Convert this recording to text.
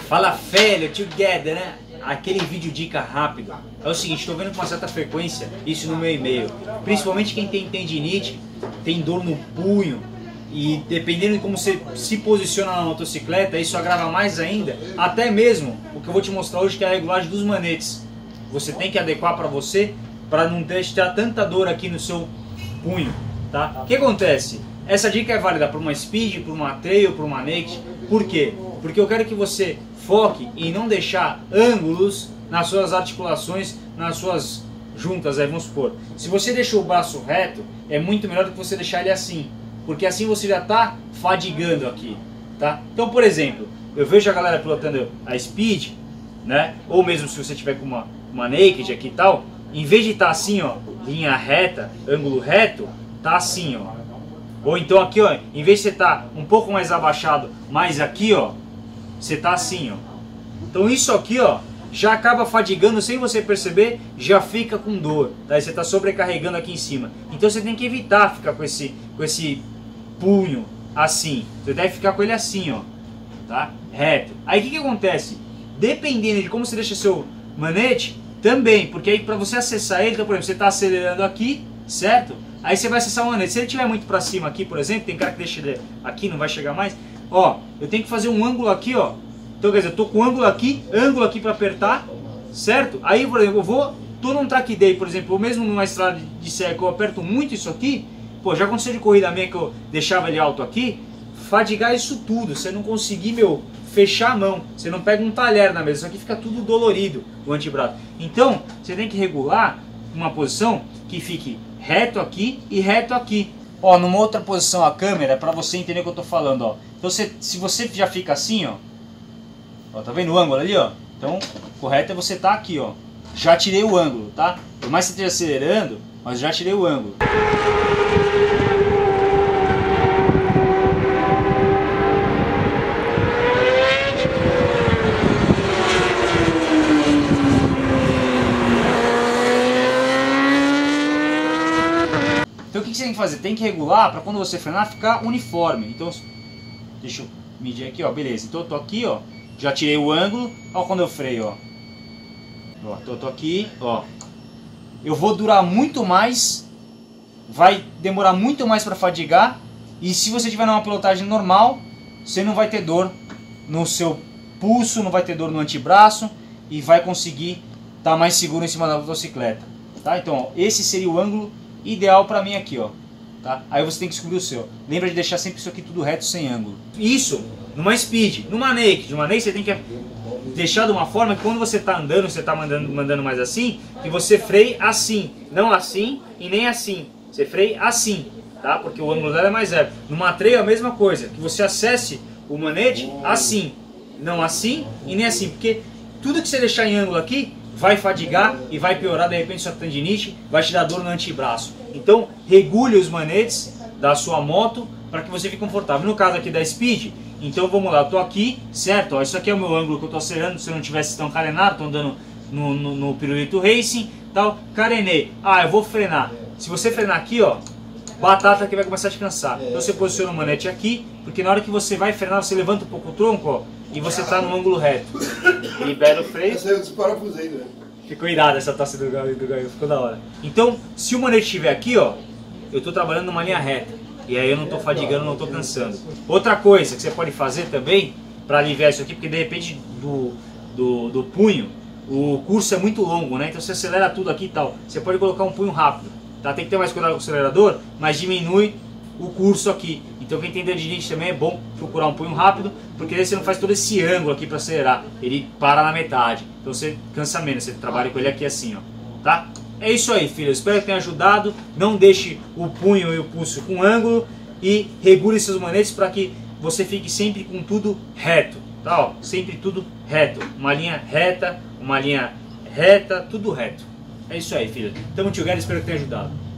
Fala velho, together, né? Aquele vídeo dica rápido. É o seguinte, estou vendo com uma certa frequência isso no meu e-mail. Principalmente quem tem tendinite, tem dor no punho. E dependendo de como você se posiciona na motocicleta, isso agrava mais ainda. Até mesmo o que eu vou te mostrar hoje, que é a regulagem dos manetes. Você tem que adequar para você, para não deixar tanta dor aqui no seu punho, tá? O que acontece? Essa dica é válida para uma speed, para uma trail, para uma naked. Por quê? Porque eu quero que você foque em não deixar ângulos nas suas articulações, nas suas juntas, aí vamos supor. Se você deixou o braço reto, é muito melhor do que você deixar ele assim, porque assim você já está fadigando aqui, tá? Então, por exemplo, eu vejo a galera pilotando a speed, né? Ou mesmo se você tiver com uma naked aqui e tal, em vez de estar assim, ó, linha reta, ângulo reto, tá assim, ó. Ou então aqui, ó, em vez de você estar um pouco mais abaixado, mais aqui, ó, você tá assim, ó. Então isso aqui, ó, já acaba fadigando sem você perceber, já fica com dor, tá? Aí você tá sobrecarregando aqui em cima. Então você tem que evitar ficar com esse punho assim. Você deve ficar com ele assim, ó, tá? Reto. Aí o que acontece? Dependendo de como você deixa seu manete, também, porque aí para você acessar ele, então, por exemplo, você tá acelerando aqui, certo? Aí você vai acessar o manete. Se ele estiver muito para cima aqui, por exemplo, tem cara que deixa ele aqui, não vai chegar mais. Ó, eu tenho que fazer um ângulo aqui, ó. Então, quer dizer, eu tô com ângulo aqui para apertar, certo? Aí, por exemplo, tô num track day, por exemplo, ou mesmo numa estrada de serra que eu aperto muito isso aqui, pô, já aconteceu de corrida minha que eu deixava ele alto aqui, fadigar isso tudo, você não conseguir, meu, fechar a mão, você não pega um talher na mesa, isso aqui fica tudo dolorido, o antebraço. Então, você tem que regular uma posição que fique reto aqui e reto aqui. Ó, numa outra posição a câmera, para você entender o que eu tô falando, ó. Então, se você já fica assim, ó, tá vendo o ângulo ali, ó? Então, o correto é você tá aqui, ó. Já tirei o ângulo, tá? Por mais que você esteja acelerando, mas já tirei o ângulo. Então o que você tem que fazer? Tem que regular para quando você frenar ficar uniforme. Então, deixa eu medir aqui, ó, beleza. Então eu tô aqui, ó, já tirei o ângulo, ó, quando eu freio, ó. Ó, então eu tô aqui, ó. Eu vou durar muito mais, vai demorar muito mais para fadigar. E se você tiver numa pilotagem normal, você não vai ter dor no seu pulso, não vai ter dor no antebraço e vai conseguir estar mais seguro em cima da motocicleta, tá? Então, ó, esse seria o ângulo ideal para mim aqui, ó, tá? Aí você tem que descobrir o seu. Lembra de deixar sempre isso aqui tudo reto, sem ângulo. Isso numa speed, numa naked você tem que deixar de uma forma que quando você está andando, você está mandando mais assim, que você freie assim, não assim e nem assim. Você freie assim, tá? Porque o ângulo dela é mais reto. Numa trail a mesma coisa, que você acesse o manete assim, não assim e nem assim, porque tudo que você deixar em ângulo aqui vai fadigar e vai piorar de repente sua tendinite, vai te dar dor no antebraço. Então regule os manetes da sua moto para que você fique confortável. No caso aqui da Speed, então vamos lá, eu tô aqui, certo? Ó, isso aqui é o meu ângulo que eu tô acelerando, se eu não tivesse tão carenado, tô andando no Pirulito Racing, tal, carenei. Ah, eu vou frenar. Se você frenar aqui, ó, batata que vai começar a te cansar. Então você posiciona o manete aqui, porque na hora que você vai frenar, você levanta um pouco o tronco, ó, e você tá no ângulo reto. Libera o freio. Essa eu desparafusei, né? Ficou irada essa tosse do Gaio, ficou da hora. Então, se o manete estiver aqui, ó, eu tô trabalhando numa linha reta. E aí eu não tô fadigando, não tô cansando. Outra coisa que você pode fazer também, para aliviar isso aqui, porque de repente do punho, o curso é muito longo, né? Então você acelera tudo aqui e tal. Você pode colocar um punho rápido, tá? Tem que ter mais cuidado com o acelerador, mas diminui o curso aqui. Então quem tem tendinite também é bom procurar um punho rápido, porque aí você não faz todo esse ângulo aqui para acelerar. Ele para na metade. Então você cansa menos, você trabalha com ele aqui assim, ó, tá? É isso aí, filho. Eu espero que tenha ajudado. Não deixe o punho e o pulso com ângulo e regule seus manetes para que você fique sempre com tudo reto, tá? Ó, sempre tudo reto. Uma linha reta, tudo reto. É isso aí, filho. Tamo together, espero que tenha ajudado.